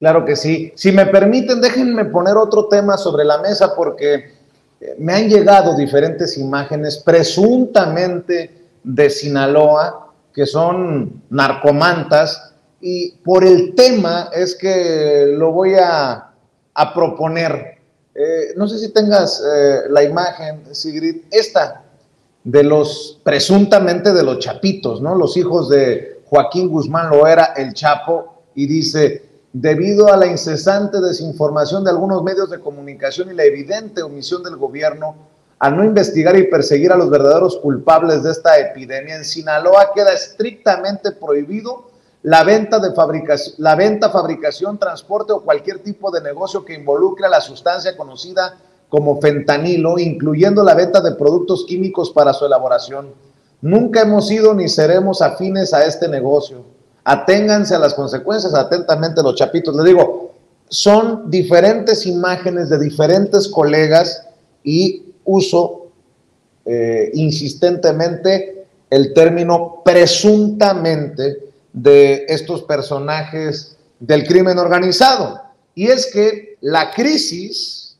Claro que sí. Si me permiten, déjenme poner otro tema sobre la mesa porque me han llegado diferentes imágenes presuntamente de Sinaloa que son narcomantas y por el tema es que lo voy a proponer. No sé si tengas la imagen, Sigrid, esta de los presuntamente de los chapitos, ¿no? Los hijos de Joaquín Guzmán Loera, el Chapo, y dice: debido a la incesante desinformación de algunos medios de comunicación y la evidente omisión del gobierno al no investigar y perseguir a los verdaderos culpables de esta epidemia, en Sinaloa queda estrictamente prohibido la venta, fabricación, transporte o cualquier tipo de negocio que involucre a la sustancia conocida como fentanilo, incluyendo la venta de productos químicos para su elaboración. Nunca hemos sido ni seremos afines a este negocio. Aténganse a las consecuencias. Atentamente, los chapitos. Les digo, son diferentes imágenes de diferentes colegas y uso insistentemente el término presuntamente de estos personajes del crimen organizado. Y es que la crisis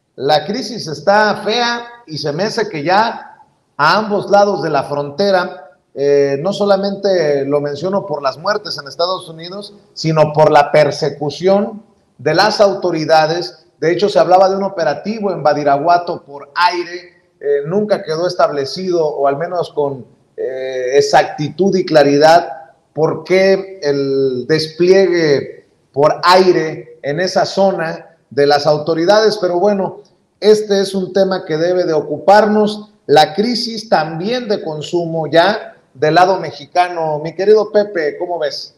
está fea y se me hace que ya a ambos lados de la frontera, no solamente lo menciono por las muertes en Estados Unidos, sino por la persecución de las autoridades. De hecho, se hablaba de un operativo en Badiraguato por aire, nunca quedó establecido, o al menos con exactitud y claridad, por qué el despliegue por aire en esa zona de las autoridades. Pero bueno, este es un tema que debe de ocuparnos, la crisis también de consumo ya del lado mexicano. Mi querido Pepe, ¿cómo ves?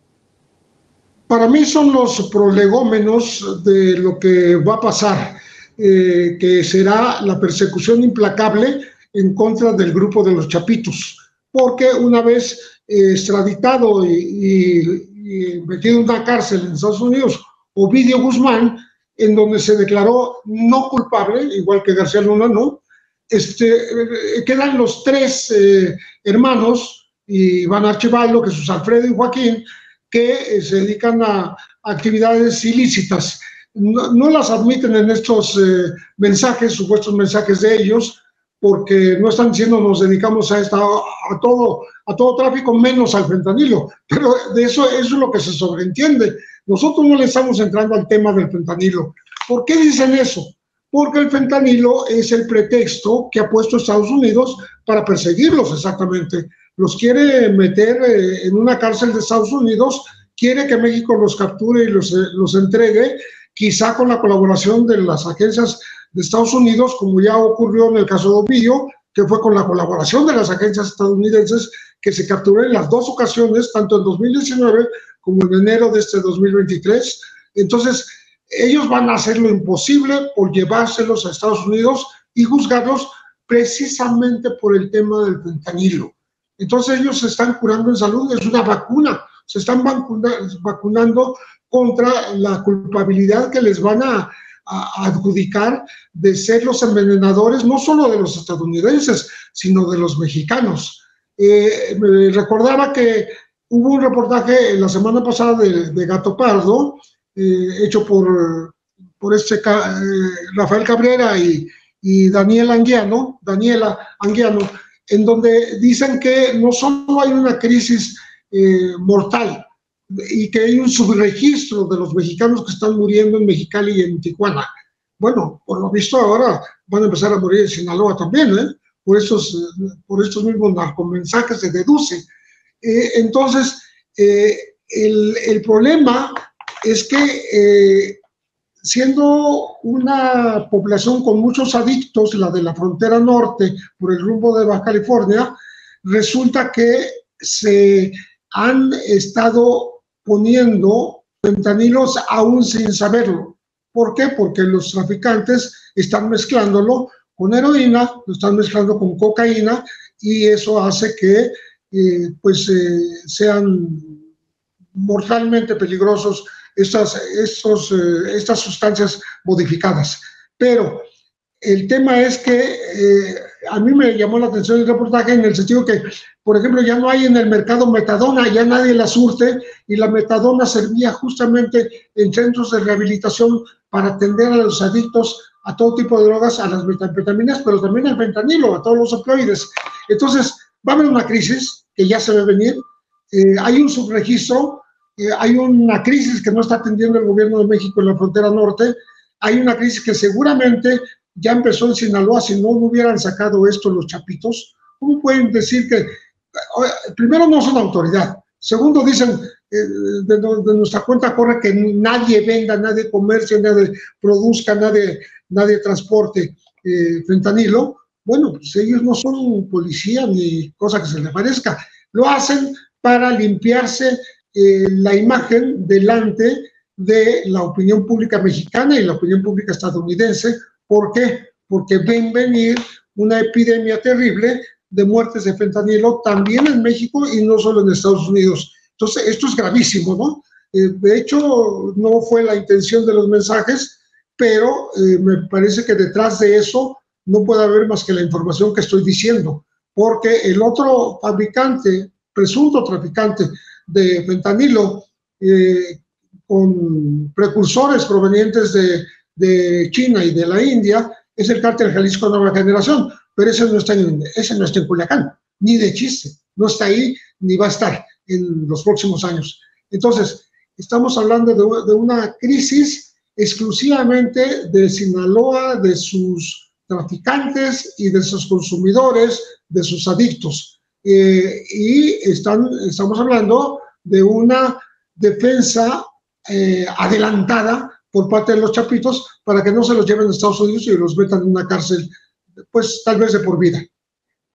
Para mí son los prolegómenos de lo que va a pasar, que será la persecución implacable en contra del grupo de los chapitos, porque una vez extraditado y metido en una cárcel en Estados Unidos, Ovidio Guzmán, en donde se declaró no culpable, igual que García Luna, ¿no? Quedan los tres hermanos, Iván Archibaldo, Jesús Alfredo y Joaquín, que se dedican a actividades ilícitas. No las admiten en estos mensajes, supuestos mensajes de ellos, porque no están diciendo nos dedicamos a todo tráfico, menos al fentanilo. Pero de eso es lo que se sobreentiende. Nosotros no le estamos entrando al tema del fentanilo. ¿Por qué dicen eso? Porque el fentanilo es el pretexto que ha puesto Estados Unidos para perseguirlos exactamente. Los quiere meter en una cárcel de Estados Unidos, quiere que México los capture y los entregue, quizá con la colaboración de las agencias de Estados Unidos, como ya ocurrió en el caso de Ovidio, que fue con la colaboración de las agencias estadounidenses que se capturó en las dos ocasiones, tanto en 2019 como en enero de este 2023. Entonces, ellos van a hacer lo imposible por llevárselos a Estados Unidos y juzgarlos precisamente por el tema del fentanilo. Entonces ellos se están curando en salud, es una vacuna, se están vacunando contra la culpabilidad que les van a adjudicar de ser los envenenadores, no solo de los estadounidenses, sino de los mexicanos. Me recordaba que hubo un reportaje la semana pasada de Gato Pardo, hecho por Rafael Cabrera y Daniela Anguiano, en donde dicen que no solo hay una crisis mortal y que hay un subregistro de los mexicanos que están muriendo en Mexicali y en Tijuana. Bueno, por lo visto ahora van a empezar a morir en Sinaloa también, por estos mismos narcomensajes se deduce. Entonces, el problema es que siendo una población con muchos adictos, la de la frontera norte, por el rumbo de Baja California, resulta que se han estado poniendo fentanilos aún sin saberlo. ¿Por qué? Porque los traficantes están mezclándolo con heroína, lo están mezclando con cocaína, y eso hace que sean mortalmente peligrosos estas sustancias modificadas. Pero el tema es que a mí me llamó la atención el reportaje en el sentido que, por ejemplo, ya no hay en el mercado metadona, ya nadie la surte, y la metadona servía justamente en centros de rehabilitación para atender a los adictos a todo tipo de drogas, a las metanfetaminas, pero también al fentanilo, a todos los opioides. Entonces, va a haber una crisis que ya se ve venir, hay un subregistro, hay una crisis que no está atendiendo el gobierno de México en la frontera norte, hay una crisis que seguramente ya empezó en Sinaloa. Si no hubieran sacado esto los chapitos, ¿cómo pueden decir que, primero, no son autoridad? Segundo, dicen, de nuestra cuenta corre que nadie venda, nadie comercie, nadie produzca, nadie transporte fentanilo. Bueno, pues ellos no son policía ni cosa que se les parezca. Lo hacen para limpiarse la imagen delante de la opinión pública mexicana y la opinión pública estadounidense. ¿Por qué? Porque ven venir una epidemia terrible de muertes de fentanilo también en México y no solo en Estados Unidos. Entonces, esto es gravísimo, ¿no? De hecho, no fue la intención de los mensajes, pero me parece que detrás de eso no puede haber más que la información que estoy diciendo, porque el otro fabricante, presunto traficante de fentanilo, con precursores provenientes de China y de la India, es el Cártel Jalisco Nueva Generación, pero ese no está en Culiacán, ni de chiste, no está ahí, ni va a estar en los próximos años. Entonces, estamos hablando de una crisis exclusivamente de Sinaloa, de sus traficantes y de sus consumidores, de sus adictos. Y estamos hablando de una defensa adelantada por parte de los chapitos para que no se los lleven a Estados Unidos y los metan en una cárcel, pues tal vez de por vida.